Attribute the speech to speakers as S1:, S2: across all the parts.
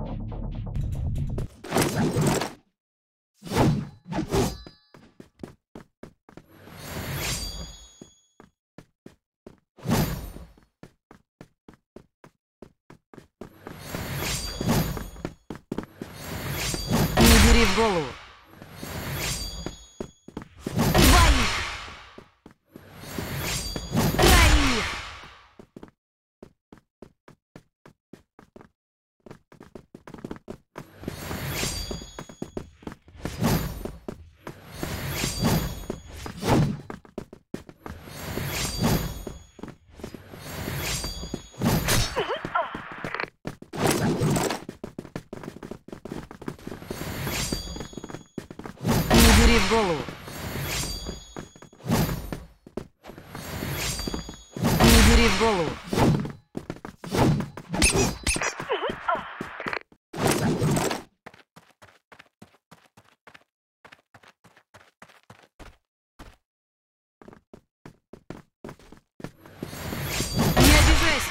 S1: Не бери в голову. Двоих. Троих. Не бери в голову. Не бери в голову. Не обижайся.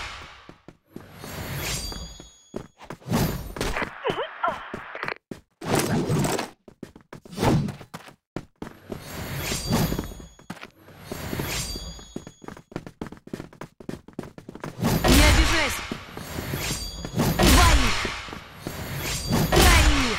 S1: Не обижайся. Двоих. Троих.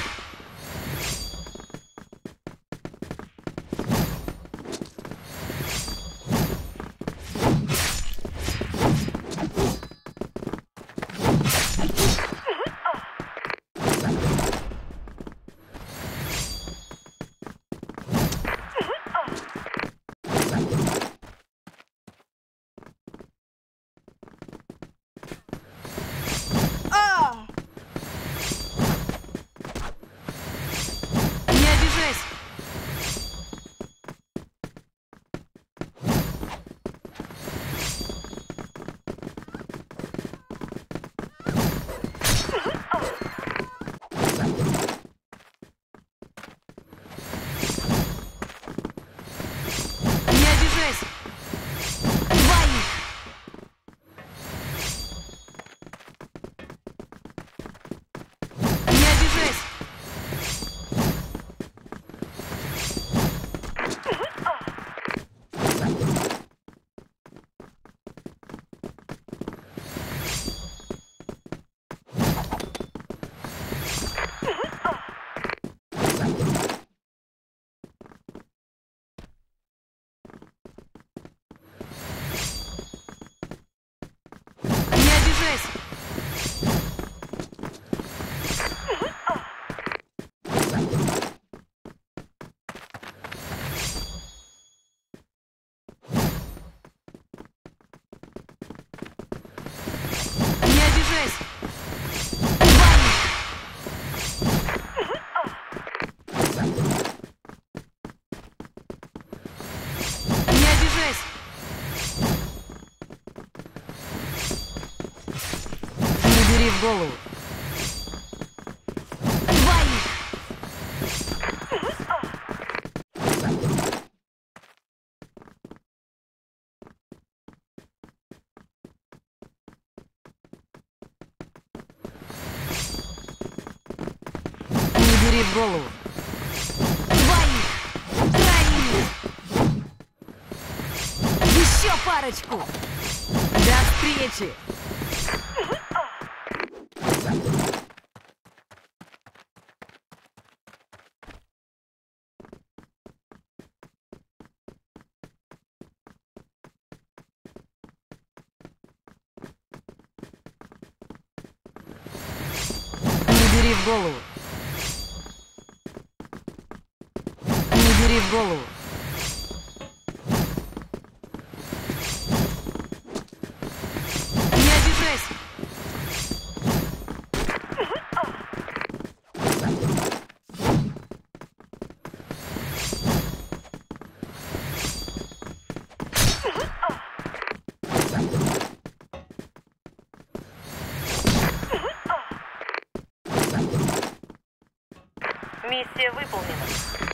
S1: Не обижайся. Не обижайся. Двоих. Не обижайся. Не обижайся. Не обижайся. Двоих. Не обижайся. Не бери в голову. Двоих. Не бери в голову. Двоих. Троих. Еще парочку. До встречи. Не бери в голову. Не бери в голову. Не обижайся.
S2: Миссия выполнена.